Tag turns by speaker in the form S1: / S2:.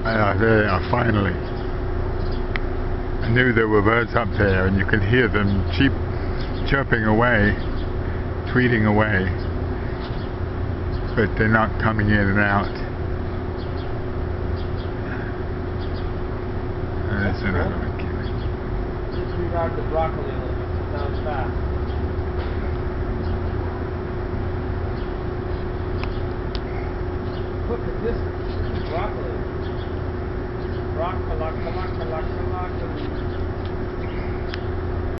S1: There they are, finally. I knew there were birds up there, and you can hear them chirping away, tweeting away, but they're not coming in and out. There's another one.
S2: Disregard the broccoli a little bit, it sounds fast. Look at this broccoli. Broccoli.